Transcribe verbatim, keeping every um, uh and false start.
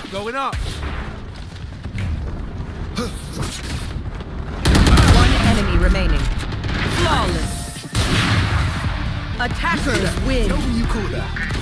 Going up. One enemy remaining. Flawless. Attackers win. What do you call that?